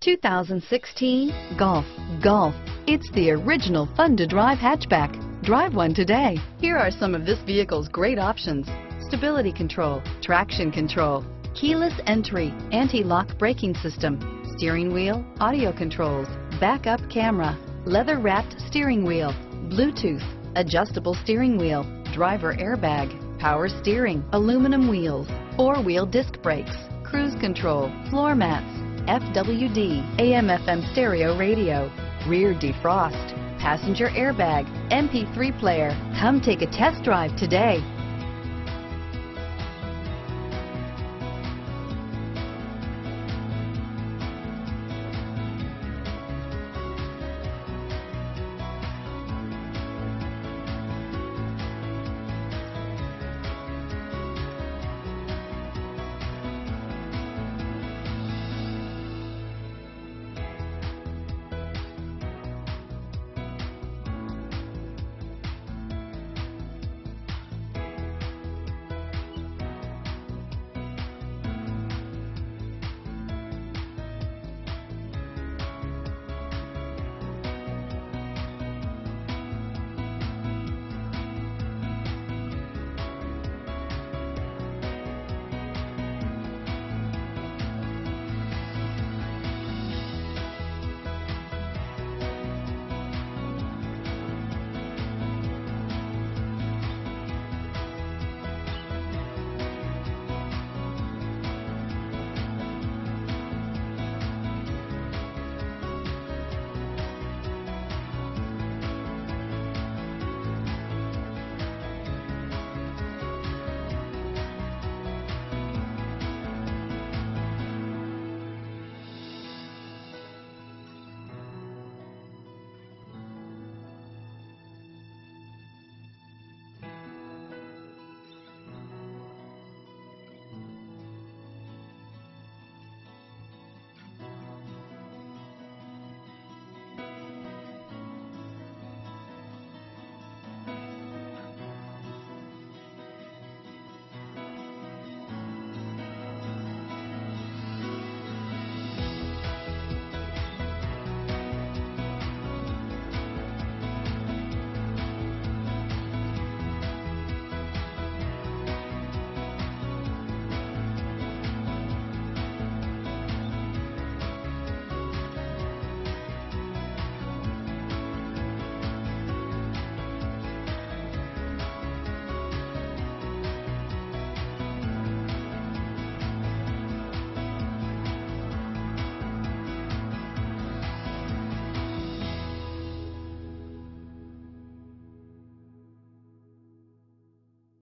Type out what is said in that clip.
2016 Golf. Golf. It's the original fun-to-drive hatchback. Drive one today. Here are some of this vehicle's great options: stability control, traction control, keyless entry, anti-lock braking system, steering wheel audio controls, backup camera, leather-wrapped steering wheel, Bluetooth, adjustable steering wheel, driver airbag, power steering, aluminum wheels, four-wheel disc brakes, cruise control, floor mats, FWD, AM/FM stereo radio, rear defrost, passenger airbag, MP3 player. Come take a test drive today.